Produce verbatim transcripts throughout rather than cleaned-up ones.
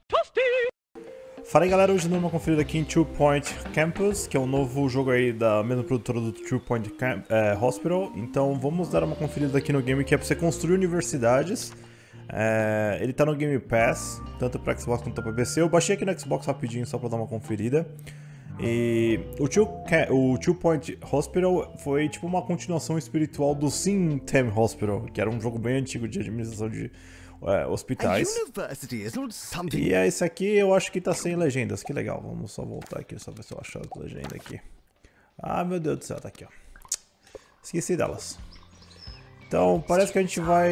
Fala aí galera, hoje dando uma conferida aqui em Two Point Campus, que é um novo jogo aí da mesma produtora do Two Point Camp, é, Hospital. Então vamos dar uma conferida aqui no game, que é pra você construir universidades. É, ele tá no Game Pass, tanto pra Xbox quanto pra P C. Eu baixei aqui no Xbox rapidinho só pra dar uma conferida. E o Two, o Two Point Hospital foi tipo uma continuação espiritual do Sim Tem Hospital, que era um jogo bem antigo de administração de é, hospitais. E é esse aqui, eu acho que tá sem legendas, que legal. Vamos só voltar aqui, só ver se eu acho a legenda aqui. Ah, meu Deus do céu, tá aqui, ó. Esqueci delas. Então, parece que a gente vai...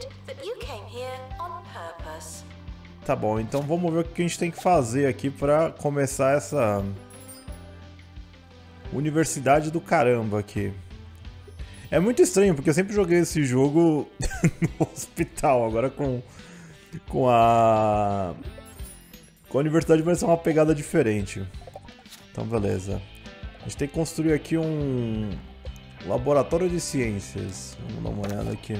Tá bom, então vamos ver o que a gente tem que fazer aqui pra começar essa... Universidade do caramba aqui. É muito estranho, porque eu sempre joguei esse jogo no hospital. Agora com, com a... Com a universidade vai ser uma pegada diferente. Então, beleza. A gente tem que construir aqui um... Laboratório de ciências. Vamos dar uma olhada aqui.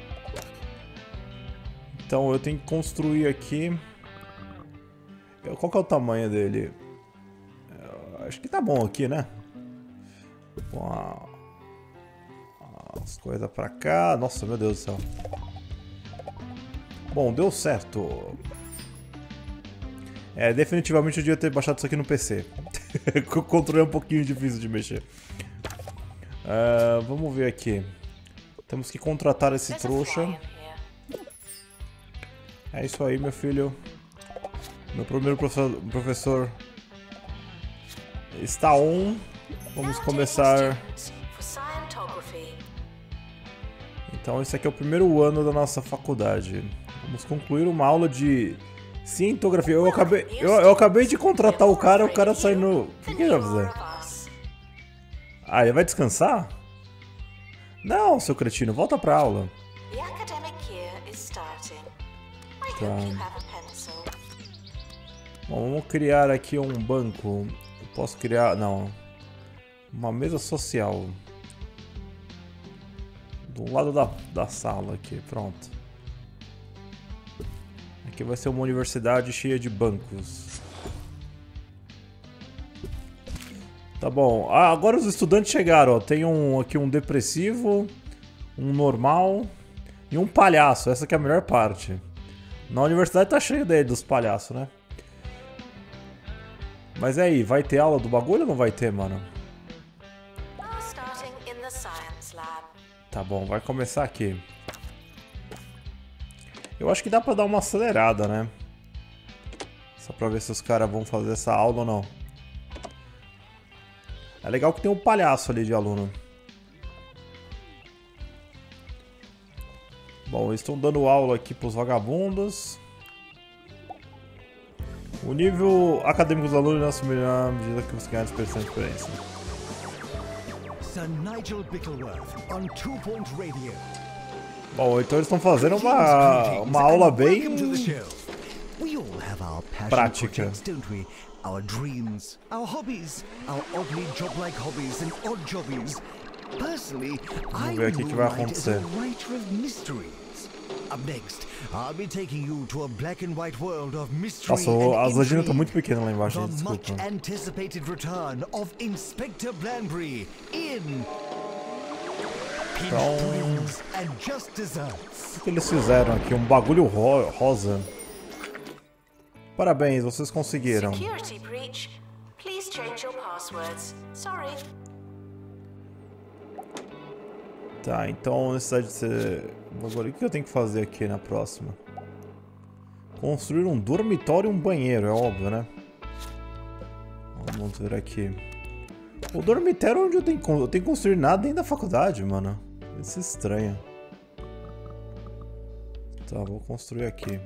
Então, eu tenho que construir aqui... Qual que é o tamanho dele? Eu acho que tá bom aqui, né? Com a... as coisas pra cá. Nossa, meu Deus do céu. Bom, deu certo. É, definitivamente eu devia ter baixado isso aqui no P C. O controle é um pouquinho difícil de mexer. Uh, vamos ver aqui. Temos que contratar esse trouxa. É isso aí, meu filho. Meu primeiro professor, professor está on. Vamos começar. Então esse aqui é o primeiro ano da nossa faculdade. Vamos concluir uma aula de cientografia. Eu acabei, eu, eu acabei de contratar o cara, o cara sai no... O que, que ele vai fazer? Ah, ele vai descansar? Não, seu cretino, volta pra aula. Tá. Bom, vamos criar aqui um banco. Eu posso criar... Não. Uma mesa social. Do lado da, da sala aqui, pronto. Aqui vai ser uma universidade cheia de bancos. Tá bom. Ah, agora os estudantes chegaram, ó. Tem um, aqui um depressivo, um normal e um palhaço. Essa aqui é a melhor parte. Na universidade tá cheio daí dos palhaços, né? Mas aí, vai ter aula do bagulho ou não vai ter, mano? Tá bom, vai começar aqui. Eu acho que dá pra dar uma acelerada, né? Só pra ver se os caras vão fazer essa aula ou não. É legal que tem um palhaço ali de aluno. Bom, eles estão dando aula aqui pros vagabundos. O nível acadêmico dos alunos não se melhora à medida que você ganha experiência de experiência. Bom, então eles estão fazendo uma, uma aula bem prática. Our dreams, our hobbies, our oddly job-like hobbies and odd jobbies. Personally, I moonlight as a writer of mysteries. Up next, I'll be taking you to a black and white world of mystery. Nossa, as legendas estão muito pequenas lá embaixo, the desculpa. much anticipated return of Inspector Blanbury in Então, and Just Desserts. o que eles fizeram aqui? Um bagulho ro rosa. Parabéns, vocês conseguiram. Security breach. Please change your passwords. Sorry. Tá, então necessidade de ser... Agora, o que eu tenho que fazer aqui na próxima? Construir um dormitório e um banheiro, é óbvio, né? Vamos ver aqui. O dormitório é onde eu tenho que... Eu tenho que construir nada dentro da faculdade, mano. Isso é estranho. Tá, vou construir aqui.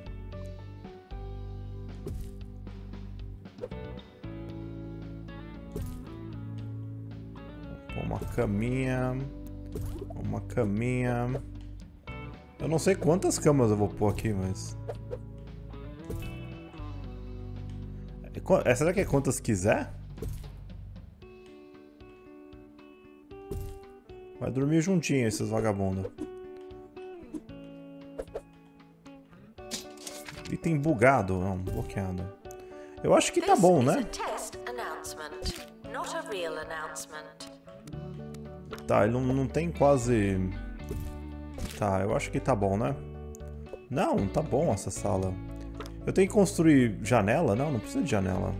Uma caminha... Uma caminha... Eu não sei quantas camas eu vou pôr aqui, mas... É, será que é quantas quiser? Vai dormir juntinho esses vagabundos. E Item bugado. Não, bloqueado. Eu acho que tá bom, né? Tá, ele não, não tem quase... Tá, eu acho que tá bom, né? Não, tá bom essa sala. Eu tenho que construir janela? Não, não precisa de janela.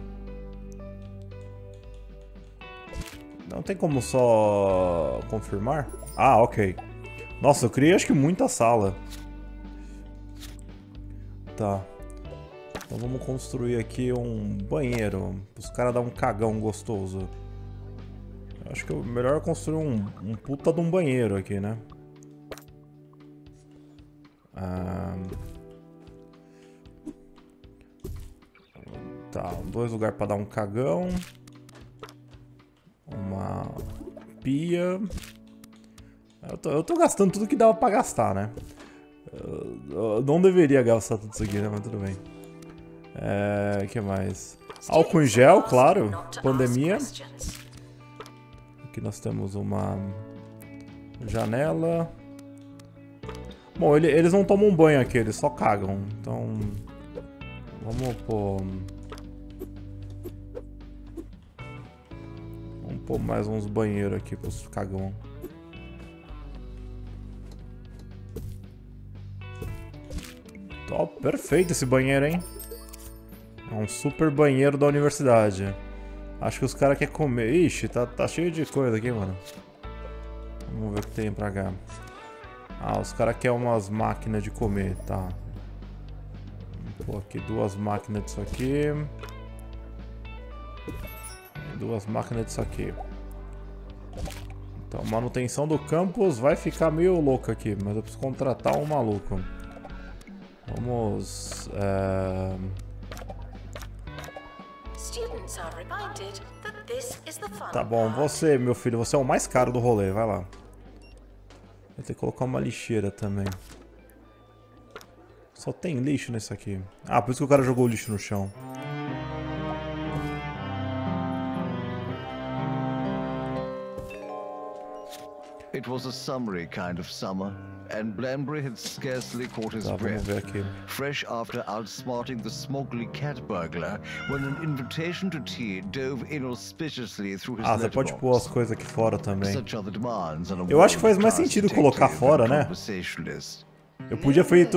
Não tem como só confirmar? Ah, ok. Nossa, eu criei acho que muita sala. Tá. Então vamos construir aqui um banheiro. Para os caras dar um cagão gostoso. Eu acho que é melhor construir um, um puta de um banheiro aqui, né? Ah... Tá, dois lugares para dar um cagão. Uma pia. Eu tô, eu tô gastando tudo que dava pra gastar, né? Eu, eu não deveria gastar tudo isso aqui, né? Mas tudo bem. É, que mais? Álcool em gel, claro. Pandemia. Aqui nós temos uma janela. Bom, ele, eles não tomam banho aqui, eles só cagam. Então, vamos pôr... Vamos pôr mais uns banheiros aqui pros cagão. Top, perfeito esse banheiro, hein? É um super banheiro da universidade. Acho que os caras querem comer. Ixi, tá, tá cheio de coisa aqui, mano. Vamos ver o que tem pra cá. Ah, os caras querem umas máquinas de comer, tá. Vou pôr aqui duas máquinas disso aqui. Duas máquinas disso aqui. Então, manutenção do campus vai ficar meio louco aqui, mas eu preciso contratar um maluco. Vamos... É... Tá bom, você, meu filho, você é o mais caro do rolê, vai lá. Vai ter que colocar uma lixeira também. Só tem lixo nesse aqui. Ah, por isso que o cara jogou o lixo no chão. It was a summery kind of summer, and Blambury had scarcely caught his tá, breath, vamos ver aqui. fresh after outsmarting the smogly cat burglar, when an invitation to tea dove inauspiciously through his Ah, você pode pôr as coisas aqui fora também. Eu acho que faz mais sentido colocar fora, né? Eu podia feito...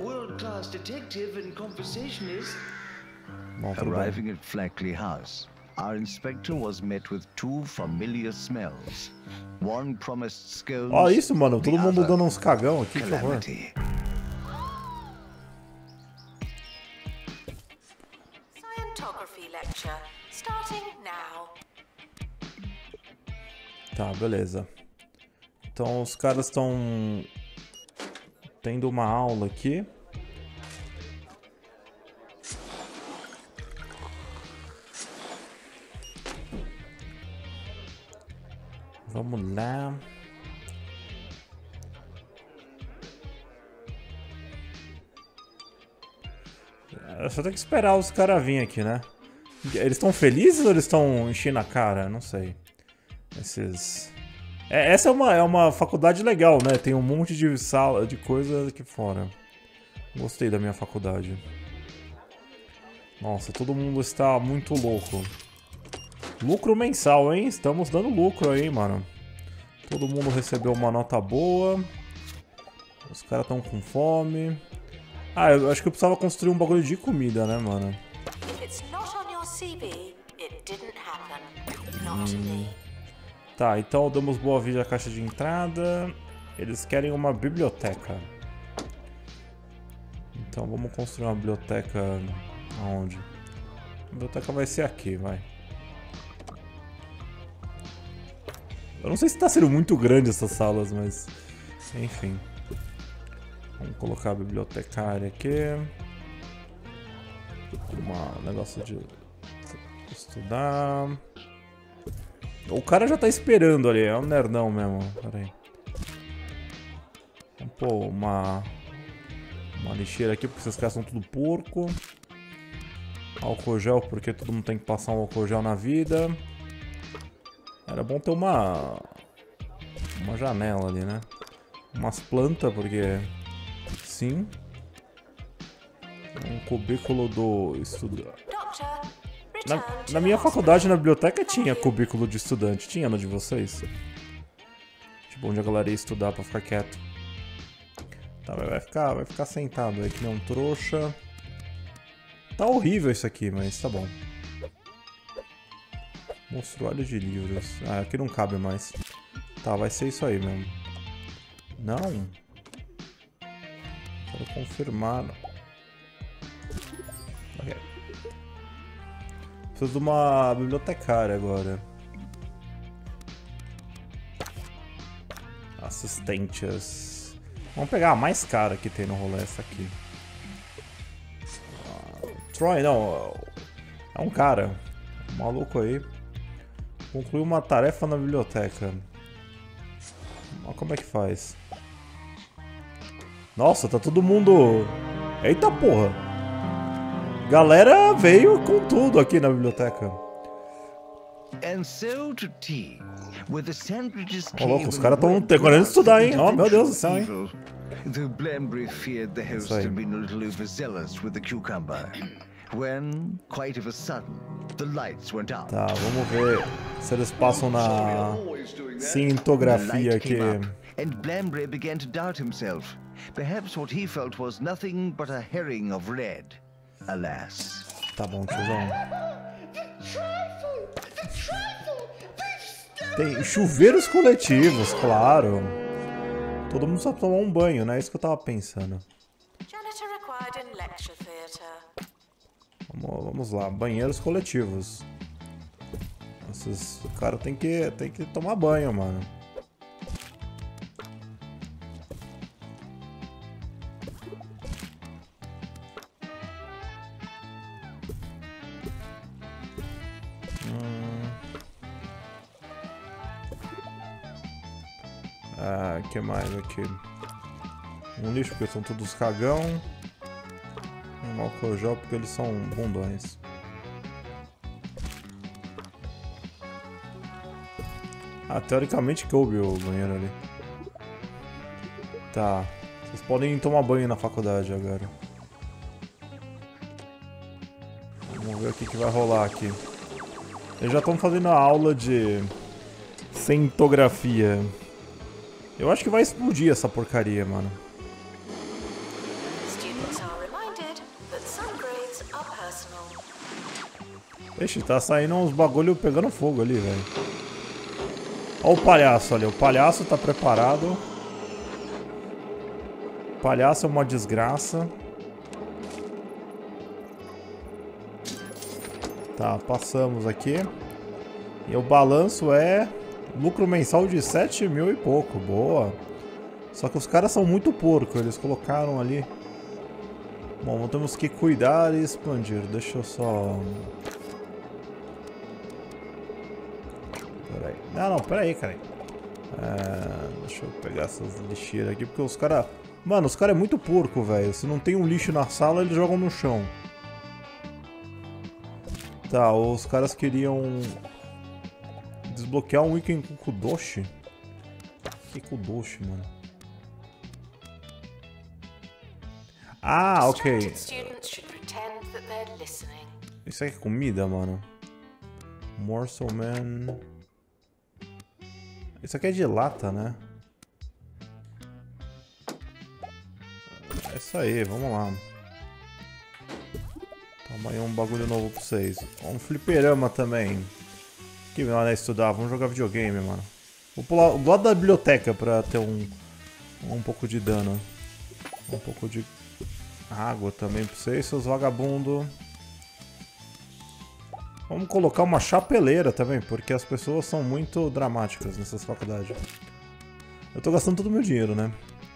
Bom, tudo bem. Arriving at Flackley House, our inspector was met with two familiar smells. One promised scones. Olha isso, mano. Todo mundo dando uns cagão aqui, por favor. Tá, beleza. Então os caras estão tendo uma aula aqui. Vamos lá. Eu só tenho que esperar os caras virem aqui, né? Eles estão felizes ou eles estão enchendo a cara? Não sei. Esses... É, essa é uma, é uma faculdade legal, né? Tem um monte de sala, de coisa aqui fora. Gostei da minha faculdade. Nossa, todo mundo está muito louco. Lucro mensal, hein? Estamos dando lucro aí, mano. Todo mundo recebeu uma nota boa. Os caras estão com fome. Ah, eu acho que eu precisava construir um bagulho de comida, né, mano? Hum. Tá, então damos boa-vinda à caixa de entrada. Eles querem uma biblioteca. Então vamos construir uma biblioteca... Aonde? A biblioteca vai ser aqui, vai. Eu não sei se tá sendo muito grande essas salas, mas... Enfim. Vamos colocar a bibliotecária aqui. Um negócio de... estudar... O cara já tá esperando ali, é um nerdão mesmo. Pera aí. Vamos pôr uma... Uma lixeira aqui, porque esses caras são tudo porco. Álcool gel, porque todo mundo tem que passar um álcool gel na vida. Era bom ter uma... Uma janela ali, né? Umas plantas, porque... Sim. Um cubículo do estudante. Na, na minha faculdade, na biblioteca, tinha cubículo de estudante. Tinha no de vocês? Tipo, onde a galera ia estudar pra ficar quieto. Tá, vai ficar, vai ficar sentado aí que nem um trouxa. Tá horrível isso aqui, mas tá bom. Monstruário de livros. Ah, aqui não cabe mais. Tá, vai ser isso aí mesmo. Não. Quero confirmar. Ok. Preciso de uma bibliotecária agora. Assistentes. Vamos pegar a mais cara que tem no rolê, essa aqui. Uh, Troy, não. É um cara. Um maluco aí. Concluiu uma tarefa na biblioteca. Olha como é que faz. Nossa, tá todo mundo... Eita porra! Galera veio com tudo aqui na biblioteca. And so to tea, where the sandwiches Ô, louco, os caras estão querendo estudar, hein? Oh, meu Deus do céu, hein? Though Blambury feared the host had been a little overzealous with the cucumber. When, quite of a sudden, the lights went out. Tá, vamos ver se eles passam na cientografia aqui. And Blambury began to doubt himself. Perhaps what he felt was nothing but a herring of red. Alas. Tá bom, tiozão. Tem chuveiros coletivos, claro. Todo mundo só tomar um banho, né? É isso que eu tava pensando. Vamos, vamos lá, banheiros coletivos. Esses, o cara tem que, tem que tomar banho, mano. Ah, que mais aqui? Um lixo porque são todos cagão. Um álcool gel porque eles são bundões. Ah, teoricamente coube o banheiro ali. Tá. Vocês podem tomar banho na faculdade agora. Vamos ver o que, que vai rolar aqui. Eles já estão fazendo a aula de cientografia. Eu acho que vai explodir essa porcaria, mano. Ixi, tá saindo uns bagulho pegando fogo ali, velho. Olha o palhaço ali. O palhaço tá preparado. O palhaço é uma desgraça. Tá, passamos aqui. E o balanço é... lucro mensal de sete mil e pouco. Boa. Só que os caras são muito porco. Eles colocaram ali. Bom, temos que cuidar e expandir. Deixa eu só... Peraí. Não, não, peraí, cara. É... Deixa eu pegar essas lixeiras aqui. Porque os caras... Mano, os caras é muito porco, velho. Se não tem um lixo na sala, eles jogam no chão. Tá, os caras queriam... desbloquear um item com Kudoshi? Que Kudoshi, mano? Ah, ok. Isso aqui é comida, mano. Morsel Man. Isso aqui é de lata, né? É isso aí, vamos lá. Toma aí um bagulho novo pra vocês. Um fliperama também. Que melhor é estudar, vamos jogar videogame, mano. Vou pular do lado da biblioteca pra ter um, um pouco de dano. Um pouco de água também pra vocês, seus vagabundos. Vamos colocar uma chapeleira também, porque as pessoas são muito dramáticas nessas faculdades. Eu tô gastando todo o meu dinheiro, né?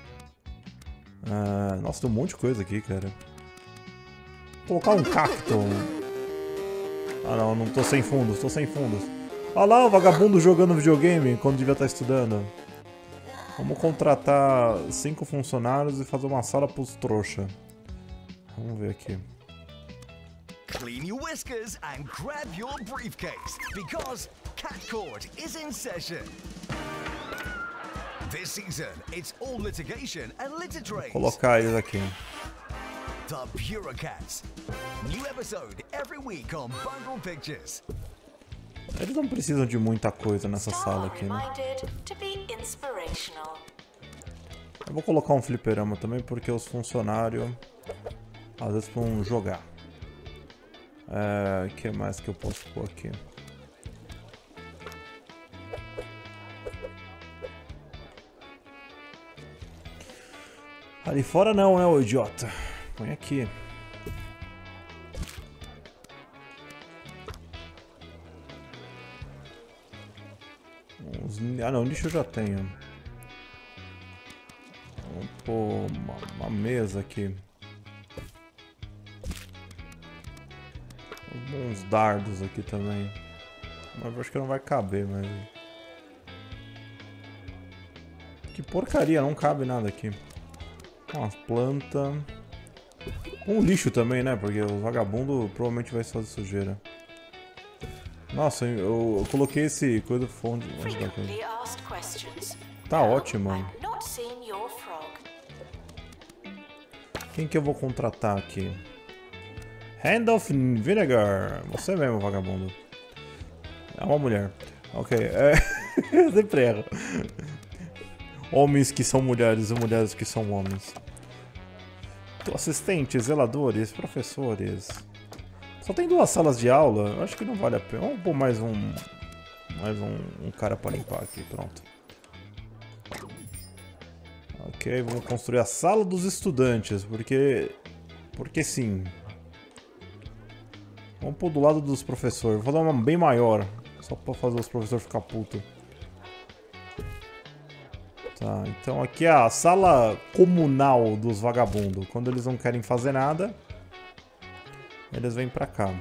Ah, nossa, tem um monte de coisa aqui, cara. Vou colocar um cacto. Ah não, não tô sem fundos, tô sem fundos. Olha lá o vagabundo jogando videogame quando devia estar estudando. Vamos contratar cinco funcionários e fazer uma sala pros trouxa. Vamos ver aqui. Clean your whiskers and grab your briefcase because Cat Court is in session. This season, it's all litigation and litter trains. Vou colocar eles aqui. The Purocats. New episode every week on Bundle Pictures. Eles não precisam de muita coisa nessa sala aqui, né? Eu vou colocar um fliperama também porque os funcionários às vezes vão jogar. O é, que mais que eu posso pôr aqui? Ali fora não, né, ô idiota? Põe aqui. Uns... Ah não, lixo eu já tenho. Vamos pôr uma, uma mesa aqui. Uns dardos aqui também. Mas eu acho que não vai caber, mas... Que porcaria, não cabe nada aqui. Umas plantas. Um lixo também, né? Porque o vagabundo provavelmente vai fazer sujeira. Nossa, eu, eu coloquei esse coisa fonte. Tá ótimo. Quem que eu vou contratar aqui? Randolph Vinegar. Você mesmo, vagabundo. É uma mulher. Ok, é... eu sempre erro. Homens que são mulheres e mulheres que são homens. Assistentes, zeladores, professores. Só tem duas salas de aula. Eu acho que não vale a pena. Vamos pôr mais um... Mais um, um cara para limpar aqui. Pronto. Ok, vamos construir a sala dos estudantes. Porque... Porque sim. Vamos pôr do lado dos professores. Vou dar uma bem maior. Só para fazer os professores ficar putos. Tá, então aqui é a sala comunal dos vagabundos. Quando eles não querem fazer nada, eles vêm pra cá.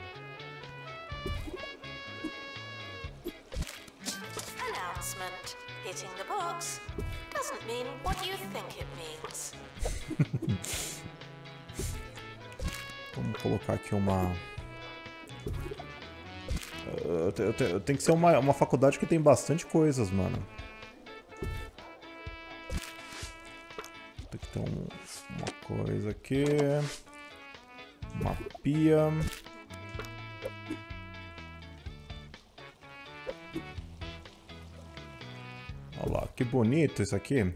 Vamos colocar aqui uma... Eu, te, eu, te, eu tenho que ser uma, uma faculdade que tem bastante coisas, mano. Tem que ter um, uma coisa aqui. Uma pia. Olha lá, que bonito isso aqui.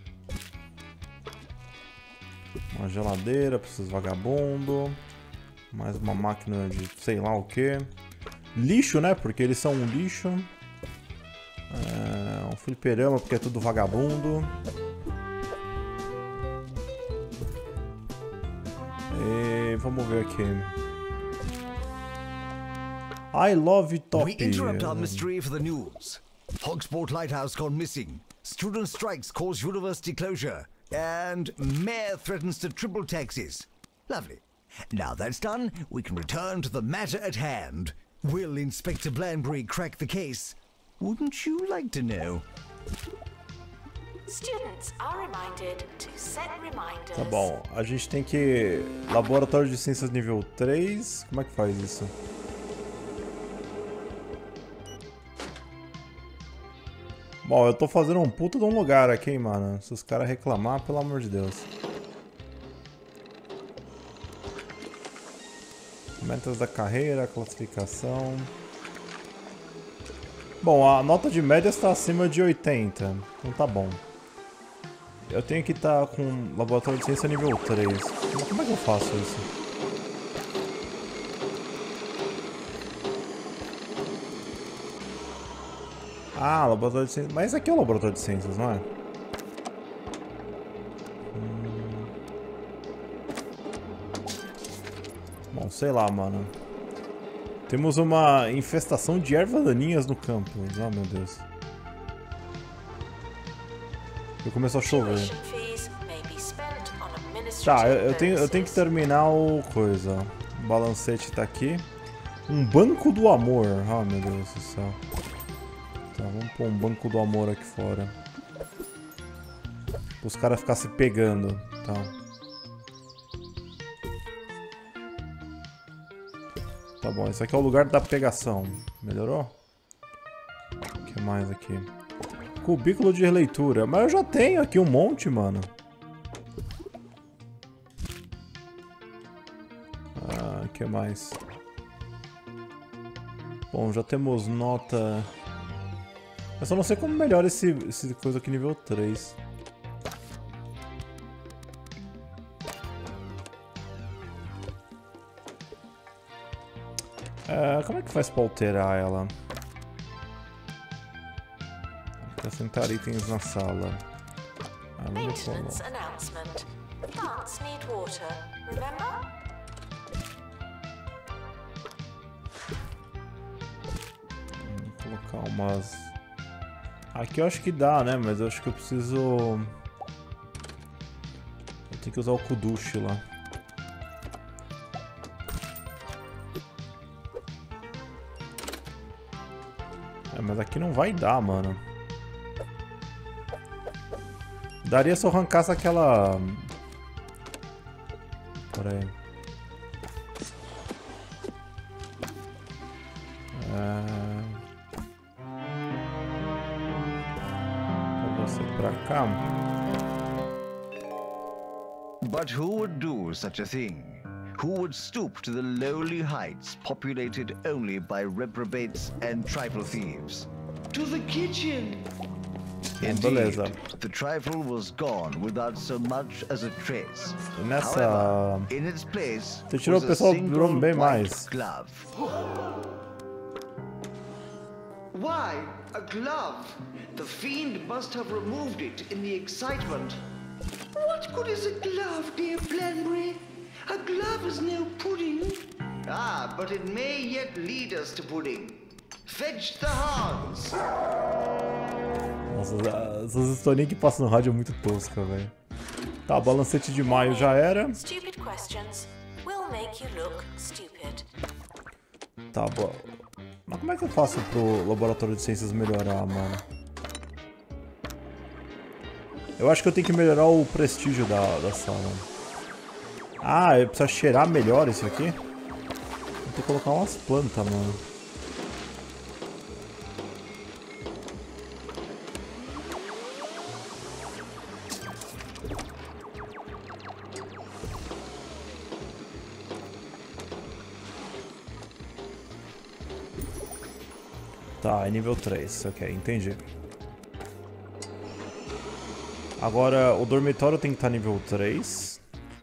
Uma geladeira para esses vagabundos. Mais uma máquina de sei lá o que. Lixo, né? Porque eles são um lixo. É, um fliperama porque é tudo vagabundo. E vamos ver aqui. I love Top. We interrupt our mystery for the news. Hogsport Lighthouse gone missing. Student strikes cause university closure. And mayor threatens to triple taxes. Lovely. Now that's done, we can return to the matter at hand. Will Inspector Blanbury crack the case? Wouldn't you like to know? Students are reminded to set reminders. Tá bom, a gente tem que... Laboratório de Ciências nível três. Como é que faz isso? Bom, eu tô fazendo um puta de um lugar aqui, hein, mano. Se os caras reclamar, pelo amor de Deus. Metas da carreira, classificação. Bom, a nota de média está acima de oitenta. Então tá bom. Eu tenho que estar com laboratório de ciência nível três. Como é que eu faço isso? Ah, laboratório de ciências. Mas aqui é o laboratório de ciências, não é? Hum... Bom, sei lá, mano. Temos uma infestação de ervas daninhas no campo. Oh, meu Deus. E começou a chover. Tá, eu, eu, tenho, eu tenho que terminar o coisa. O balancete tá aqui. Um banco do amor. Oh, meu Deus do céu. Tá, vamos pôr um banco do amor aqui fora. Os caras ficarem se pegando. Tá. Tá bom, esse aqui é o lugar da pegação. Melhorou? O que mais aqui? Cubículo de releitura. Mas eu já tenho aqui um monte, mano. que mais? Bom, já temos nota... Eu só não sei como melhora esse, esse coisa aqui nível três. É, como é que faz pra alterar ela? Acrescentar itens na sala. Ah, Maintenance announcement. Plants need water. Remember? Vou colocar umas... Aqui eu acho que dá, né? Mas eu acho que eu preciso... Eu tenho que usar o Kudushi lá. É, mas aqui não vai dar, mano. Daria se eu arrancasse aquela... Pera aí. É... Vou você pra cá. But who would do such a thing? Who would stoop to the lowly heights populated only by reprobates and trifle thieves? To the kitchen! Indeed, the trifle was gone without so much as a trace. Nessa... However, in its place Você tirou o pessoal virou bem mais. Glove. Why? A glove? The fiend must have removed it in the excitement. What good is a glove, dear Blenbury? A glove is no pudding. Ah, but it may yet lead us to pudding. Fetch the hogs! Nossa, essas historinhas que passam no rádio é muito tosca, velho. Tá, balancete de maio já era. Stupid questions will make you look stupid. Tá bom. Mas como é que eu faço pro laboratório de ciências melhorar, mano? Eu acho que eu tenho que melhorar o prestígio da, da sala. Ah, eu preciso cheirar melhor isso aqui? Vou ter que colocar umas plantas, mano. Tá, é nível três, ok, entendi. Agora, o dormitório tem que estar nível três.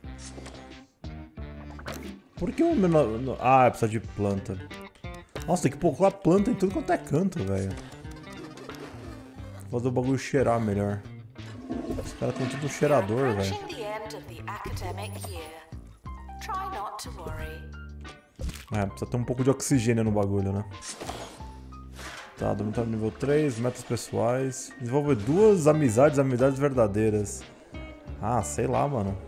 Por que o menor... Ah, precisa de planta. Nossa, tem que colocar planta em tudo quanto é canto, velho. Fazer o bagulho cheirar melhor. Os caras têm tudo um cheirador, velho. É, precisa ter um pouco de oxigênio no bagulho, né? Tá, dormitório nível três, metas pessoais. Desenvolver duas amizades, amizades verdadeiras. Ah, sei lá, mano.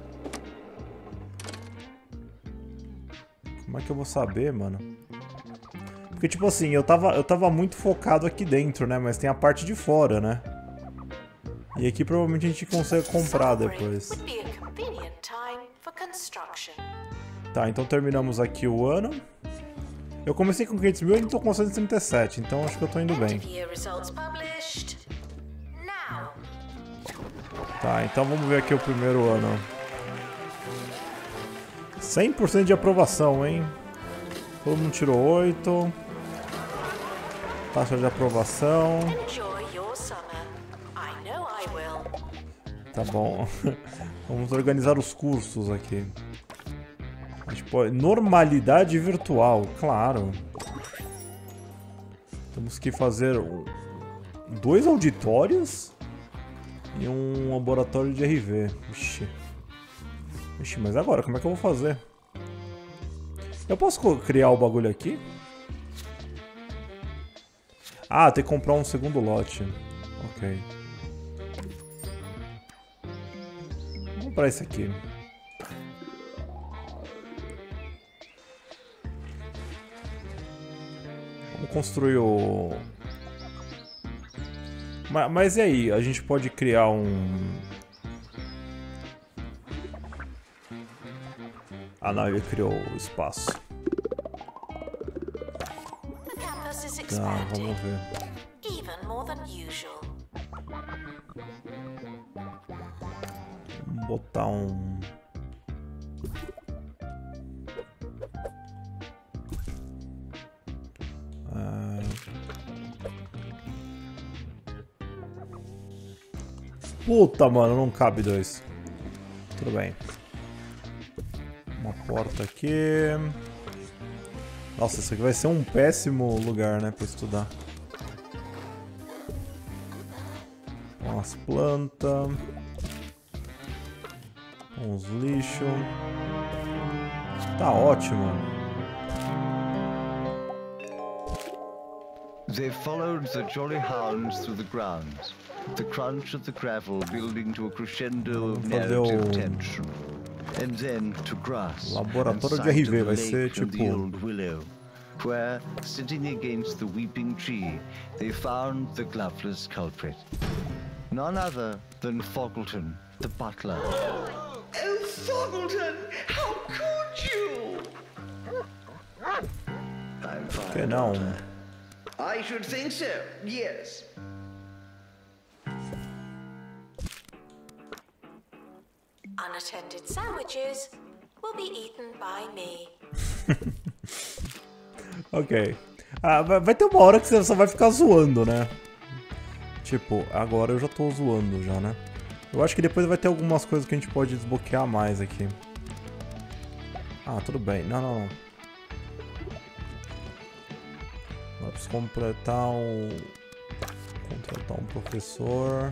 Como é que eu vou saber, mano? Porque, tipo assim, eu tava, eu tava muito focado aqui dentro, né? Mas tem a parte de fora, né? E aqui provavelmente a gente consegue comprar depois. Tá, então terminamos aqui o ano. Eu comecei com quinhentos mil e tô com cento e trinta e sete, então acho que eu tô indo bem. Tá, então vamos ver aqui o primeiro ano. cem por cento de aprovação, hein? Todo mundo tirou oito. Taxa de aprovação. Tá bom. Vamos organizar os cursos aqui. A gente pode... Normalidade virtual, claro. Temos que fazer dois auditórios e um laboratório de R V. Ixi. Ixi, mas agora, como é que eu vou fazer? Eu posso criar o bagulho aqui? Ah, tem que comprar um segundo lote. Ok. Vou comprar esse aqui. Vamos construir o... Mas, mas e aí? A gente pode criar um... Ah não, ele criou o espaço. Tá, vamos ver. Vamos botar um... Puta, mano, não cabe dois. Tudo bem. Uma porta aqui. Nossa, isso aqui vai ser um péssimo lugar, né, pra estudar. Umas plantas. Uns lixos. Tá ótimo. They followed the jolly hounds through the grounds, the crunch of the gravel building to a crescendo of narrative tension, and then to grass, Laboratório de R V vai ser tipo willow, where, sitting against the weeping tree, they found the gloveless culprit. None other than Foggleton, the butler. Oh, Foggleton, how could you? I'm fine. Que não? I should think so, yes. Unattended sandwiches will be eaten by me. Ok. Ah, vai ter uma hora que você só vai ficar zoando, né? Tipo, agora eu já tô zoando já, né? Eu acho que depois vai ter algumas coisas que a gente pode desbloquear mais aqui. Ah, tudo bem. Não, não, não. Agora preciso completar um... Contratar um professor...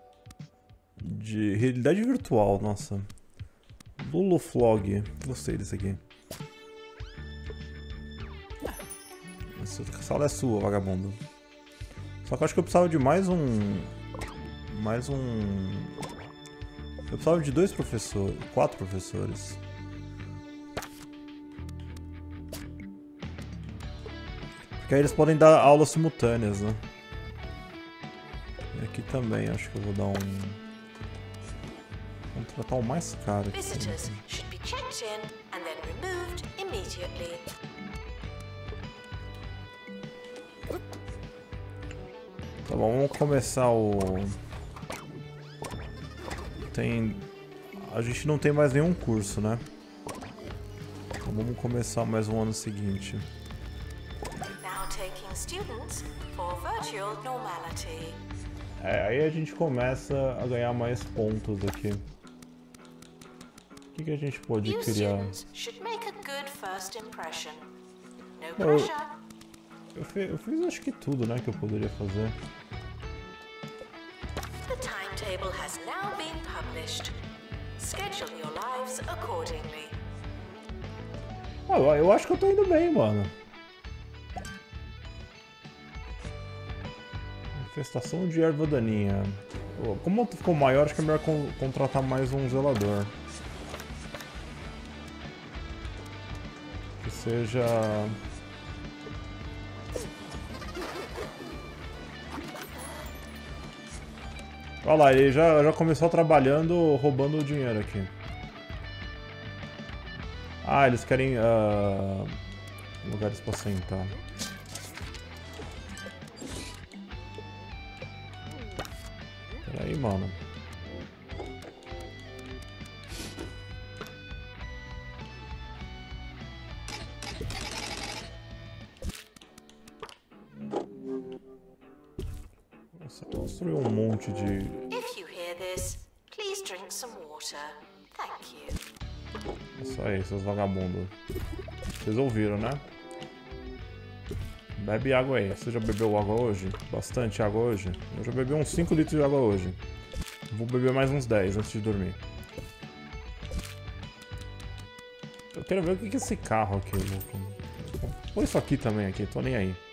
De realidade virtual, nossa. Luluflog. Gostei desse aqui. Essa sala é sua, vagabundo. Só que eu acho que eu precisava de mais um... Mais um... Eu precisava de dois professores... Quatro professores. Porque aí eles podem dar aulas simultâneas, né? E aqui também, acho que eu vou dar um... Vamos tratar o mais caro aqui. Visitors should be checked in and then removed immediately. Tá bom, vamos começar o... Tem... A gente não tem mais nenhum curso, né? Então vamos começar mais um ano seguinte. Now taking students for virtual normality. É, aí a gente começa a ganhar mais pontos aqui. O que, que a gente pode You criar? students should make a good first impression. No Eu, pressure. eu, fi- eu fiz acho que tudo, né, que eu poderia fazer. The timetable has now been published. Schedule your lives accordingly. Ah, eu- eu acho que eu tô indo bem, mano. Infestação de erva daninha. Pô, como ficou maior, acho que é melhor con- contratar mais um zelador. Que seja... Olha lá, ele já, já começou trabalhando, roubando o dinheiro aqui. Ah, eles querem uh, lugares pra sentar. Pera aí, mano. Nossa, construiu um monte de... If you hear this, please drink some water. Thank you. Isso aí, seus vagabundos. Vocês ouviram, né? Bebe água aí. Você já bebeu água hoje? Bastante água hoje? Eu já bebi uns cinco litros de água hoje. Vou beber mais uns dez antes de dormir. Eu quero ver o que é esse carro aqui. Põe isso aqui também, aqui. Tô nem aí.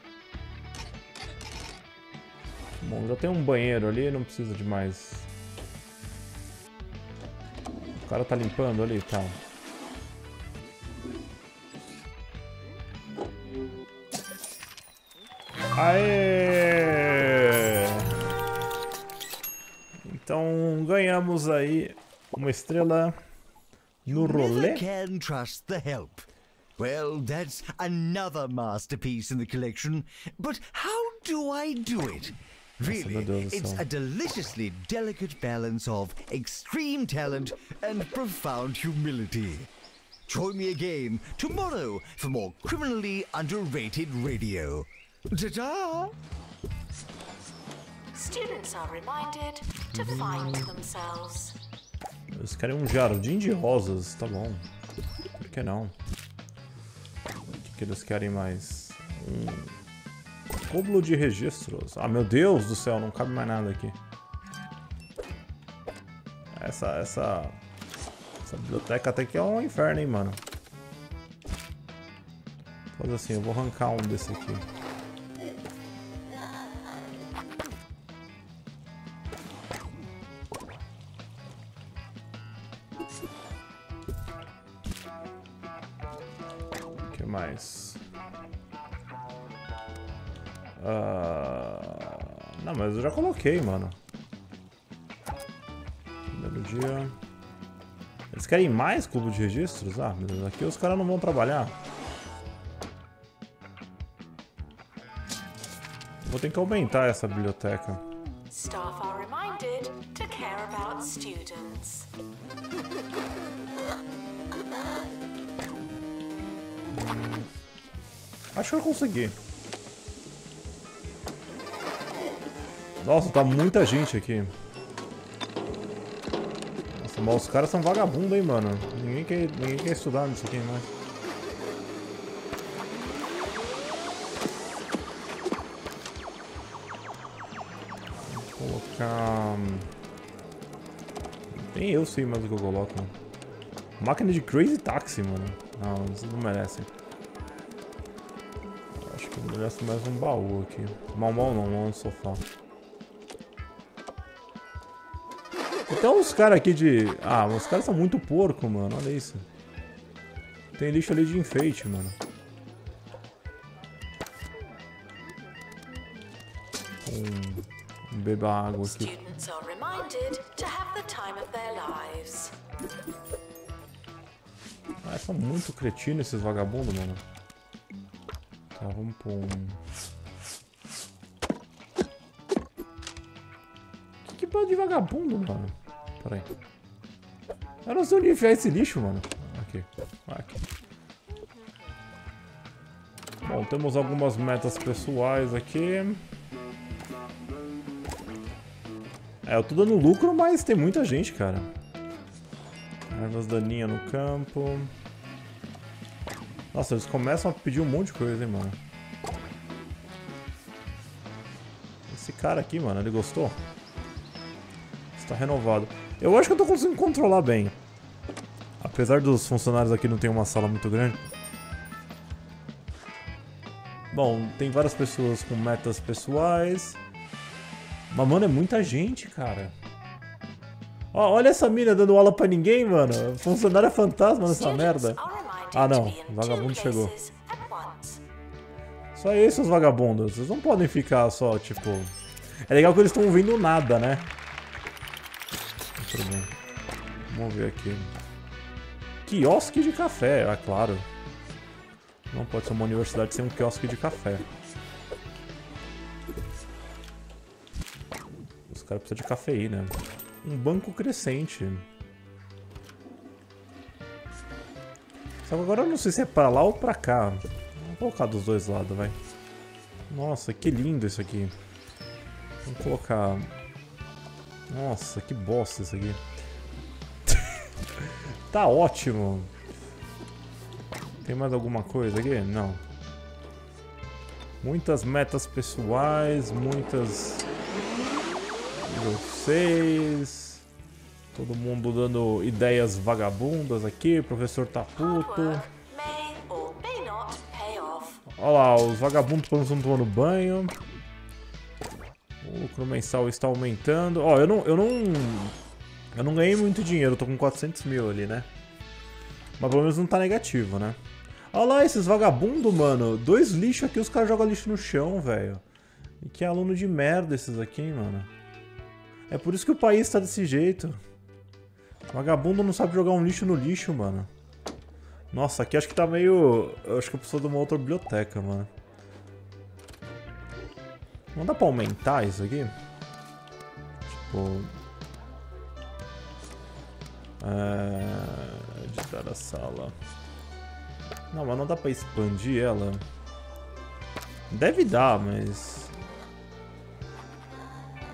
Bom, já tem um banheiro ali, não precisa de mais. O cara tá limpando ali, tá. Aê! Então ganhamos aí uma estrela no rolê. Never can trust the help. Well, that's another masterpiece in the collection. But how do I do it? Really, meu Deus do it's céu. a deliciously delicate balance of extreme talent and profound humility. Join me again tomorrow for more criminally underrated radio. Ta-ta! Students are reminded to find themselves. Eles querem um jardim de rosas, tá bom. Por que não? O que, que eles querem mais? Um cúmulo de registros. Ah, meu Deus do céu, não cabe mais nada aqui. Essa, essa, essa biblioteca até que é um inferno, hein, mano. Faz assim, eu vou arrancar um desse aqui. O que mais? Uh... Não, mas eu já coloquei, mano. Primeiro dia. Eles querem mais cubo de registros? Ah, meu Deus, aqui os caras não vão trabalhar. Vou ter que aumentar essa biblioteca. Staff are reminded to care about students. Acho que eu consegui. Nossa, tá muita gente aqui. Nossa, mas os caras são vagabundos, hein, mano. Ninguém quer, ninguém quer estudar nisso aqui mais. Vou colocar... Nem eu sei mais o que eu coloco. Máquina de Crazy Taxi, mano. Não, eles não merecem. Acho que eu mereço mais um baú aqui. Mal, mal não, mal no sofá. Então os caras aqui de... Ah, os caras são muito porco, mano. Olha isso. Tem lixo ali de enfeite, mano. Um... um beba água aqui. Students are reminded to have the time of their lives. Ah, são muito cretinos esses vagabundos, mano. Tá, vamos pôr um... Que que bando de vagabundo, mano? Pera aí. Eu não sei onde enfiar esse lixo, mano. Aqui. Aqui. Bom, temos algumas metas pessoais aqui. É, eu tô dando lucro, mas tem muita gente, cara. Ervas daninhas no campo. Nossa, eles começam a pedir um monte de coisa, hein, mano. Esse cara aqui, mano, ele gostou? Está renovado. Eu acho que eu tô conseguindo controlar bem. Apesar dos funcionários aqui não ter uma sala muito grande. Bom, tem várias pessoas com metas pessoais. Mas, mano, é muita gente, cara. Ó, olha essa mina dando aula pra ninguém, mano. Funcionário é fantasma nessa merda. Ah, não. O vagabundo chegou. Só isso, os vagabundos. Vocês não podem ficar só, tipo... É legal que eles estão vendo nada, né? Tudo bem. Vamos ver aqui. Quiosque de café. Ah, claro. Não pode ser uma universidade sem um quiosque de café. Os caras precisam de cafeína. Um banco crescente. Só que agora eu não sei se é pra lá ou pra cá. Vou colocar dos dois lados, vai. Nossa, que lindo isso aqui. Vamos colocar... Nossa, que bosta isso aqui. Tá ótimo. Tem mais alguma coisa aqui? Não. Muitas metas pessoais, muitas... Nível seis. Todo mundo dando ideias vagabundas aqui. O professor tá puto. Olha lá, os vagabundos estão tomando banho. O lucro mensal está aumentando. Ó, eu não, eu não... Eu não ganhei muito dinheiro. Eu tô com quatrocentos mil ali, né? Mas pelo menos não tá negativo, né? Olha lá, esses vagabundos, mano. Dois lixos aqui, os caras jogam lixo no chão, velho. E que aluno de merda esses aqui, hein, mano. É por isso que o país tá desse jeito. Vagabundo não sabe jogar um lixo no lixo, mano. Nossa, aqui acho que tá meio... Eu acho que eu preciso de uma outra biblioteca, mano. Não dá pra aumentar isso aqui? Tipo... É... Editar a sala. Não, mas não dá pra expandir ela. Deve dar, mas...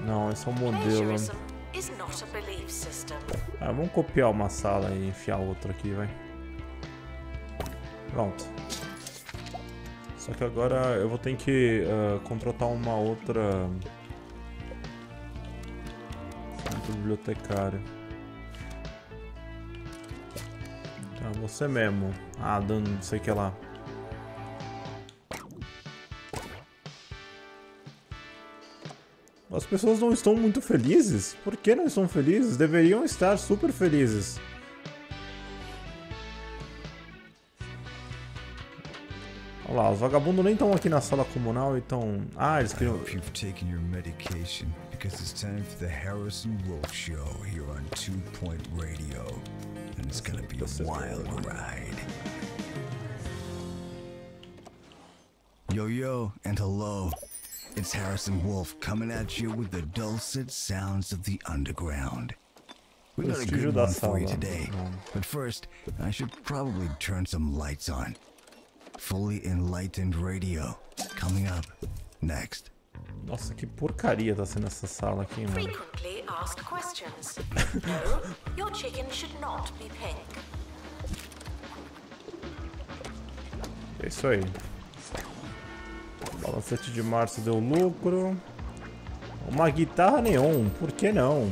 Não, esse é um modelo. Ah, vamos copiar uma sala e enfiar outra aqui, vai. Pronto. Só que agora eu vou ter que uh, contratar uma outra... outro bibliotecário. Ah, você mesmo. Ah, dando não sei o que lá. As pessoas não estão muito felizes? Por que não estão felizes? Deveriam estar super felizes. Olha lá, os vagabundos nem estão aqui na sala comunal e estão... Ah, eles queriam... You've taken your medication because it's time for the Harrison Wolf Show here on Two Point Radio, and it's gonna be a wild ride. Yo yo and hello, it's Harrison Wolf coming at you with the dulcet sounds of the underground. We got a good one for you today, but first I should probably turn some lights on. Fully enlightened radio coming up next. Nossa, que porcaria tá sendo essa sala aqui, mano. Frequently asked questions. No, your chicken should not be pink. É isso aí. Balancete de março deu lucro. Uma guitarra neon, por que não?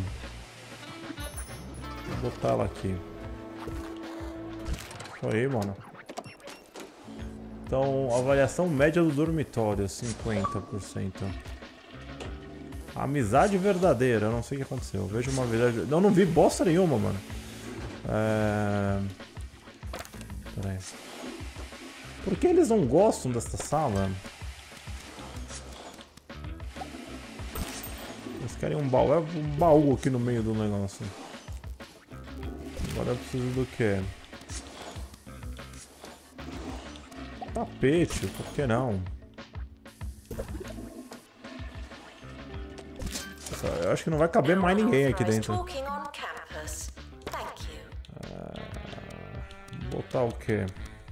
Vou botar ela aqui. Isso aí, mano. Então, avaliação média do dormitório, cinquenta por cento. Amizade verdadeira, eu não sei o que aconteceu. Vejo uma amizade... Não, não vi bosta nenhuma, mano. É... Pera aí. Por que eles não gostam dessa sala? Eles querem um baú. É um baú aqui no meio do negócio. Agora eu preciso do quê? Tapete, por que não? Eu acho que não vai caber mais ninguém aqui dentro. Ah, botar o quê?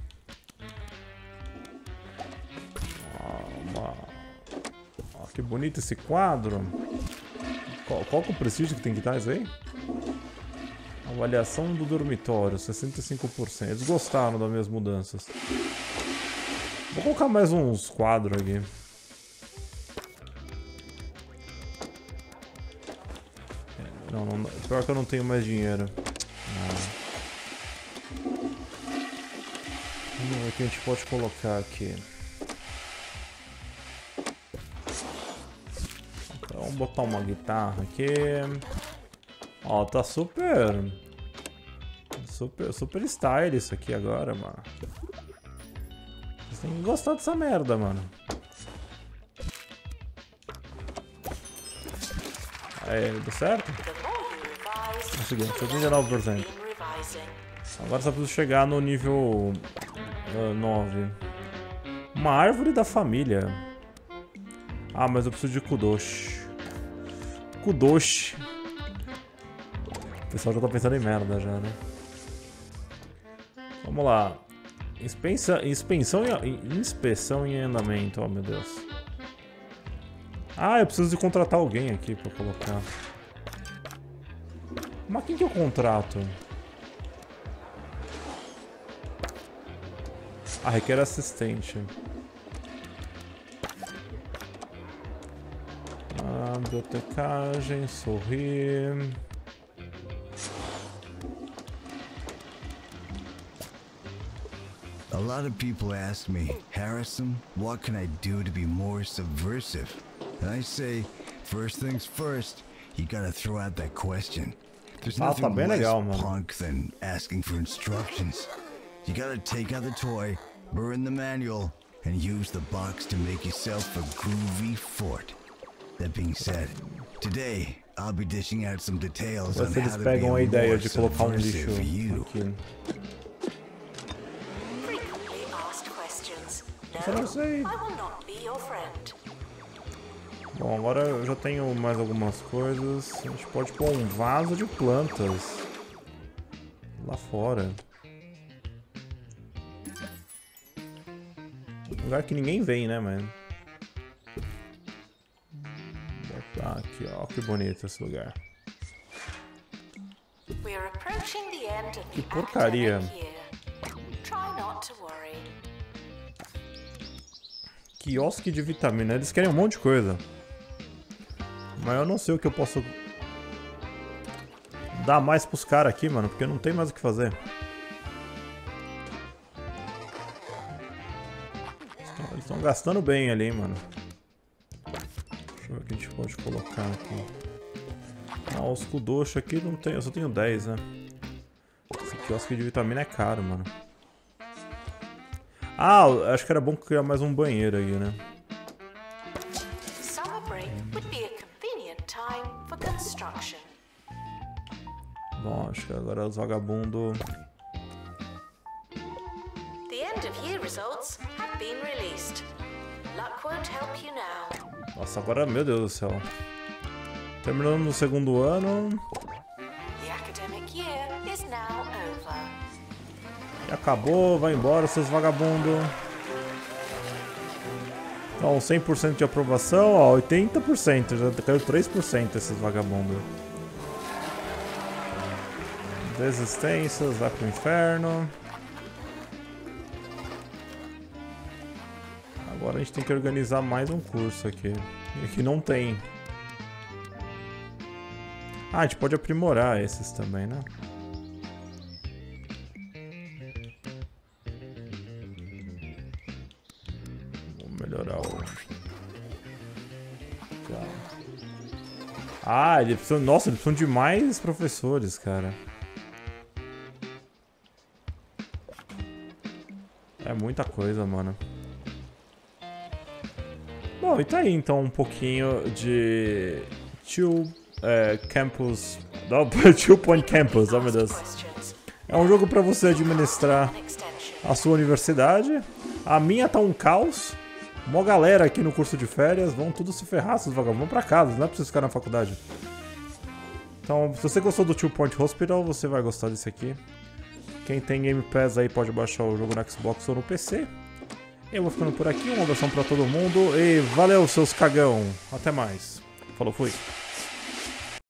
Ah, uma... ah, que bonito esse quadro. Qual, qual que é o prestígio que tem que dar isso aí? Avaliação do dormitório, sessenta e cinco por cento. Eles gostaram das minhas mudanças. Vou colocar mais uns quadros aqui. Não, não, pior que eu não tenho mais dinheiro. Ah. Vamos ver o que a gente pode colocar aqui. Então, vamos botar uma guitarra aqui. Ó, tá super... Super, super style isso aqui agora, mano. Vocês têm que gostar dessa merda, mano. Aí, deu certo? Conseguimos, setenta e nove por cento. Agora só preciso chegar no nível uh, nove. Uma árvore da família. Ah, mas eu preciso de Kudoshi. Kudoshi. O pessoal já tá pensando em merda já, né? Vamos lá. Inspeção, inspeção, em, inspeção em andamento, oh meu Deus. Ah, eu preciso de contratar alguém aqui pra colocar. Mas quem que eu contrato? Ah, requer assistente. Ah, bibliotecagem, sorrir. A lot of people ask me, Harrison, what can I do to be more subversive? And I say, first things first, you gotta throw out that question. There's nothing less legal, punk than asking for instructions. You gotta take out the toy, burn the manual, and use the box to make yourself a groovy fort. That being said, today I'll be dishing out some details on how to be a more subversive you. Eu não sei. Bom, agora eu já tenho mais algumas coisas. A gente pode pôr um vaso de plantas lá fora. Um lugar que ninguém vem, né, mano? Ah, aqui, ó, que bonito esse lugar. Que porcaria. Quiosque de vitamina. Eles querem um monte de coisa. Mas eu não sei o que eu posso dar mais pros caras aqui, mano. Porque não tem mais o que fazer. Eles estão gastando bem ali, hein, mano. Deixa eu ver o que a gente pode colocar aqui. Ah, os Kudoshi aqui não tem. Eu só tenho dez, né? Esse quiosque de vitamina é caro, mano. Ah, acho que era bom criar mais um banheiro aí, né? Bom, acho que agora os vagabundos. Nossa, agora, meu Deus do céu. Terminando no segundo ano. E acabou, vai embora, seus vagabundos. Então, cem por cento de aprovação, ó, oitenta por cento, já caiu três por cento esses vagabundos. Desistências, vai pro inferno. Agora a gente tem que organizar mais um curso aqui. E aqui não tem. Ah, a gente pode aprimorar esses também, né? Vou melhorar o... Ah, ele precisa... Nossa, eles precisam de mais professores, cara. É muita coisa, mano. Bom, e tá aí então um pouquinho de Two é, Campus, não, Two Point Campus, oh meu Deus. É um jogo pra você administrar a sua universidade. A minha tá um caos. Uma galera aqui no curso de férias, vão tudo se ferrar, seus vagabundos, vão pra casa, não é pra vocês ficarem na faculdade. Então, se você gostou do Two Point Hospital, você vai gostar desse aqui. Quem tem Game Pass aí pode baixar o jogo no Xbox ou no P C. Eu vou ficando por aqui, uma versão pra todo mundo e valeu, seus cagão. Até mais. Falou, fui.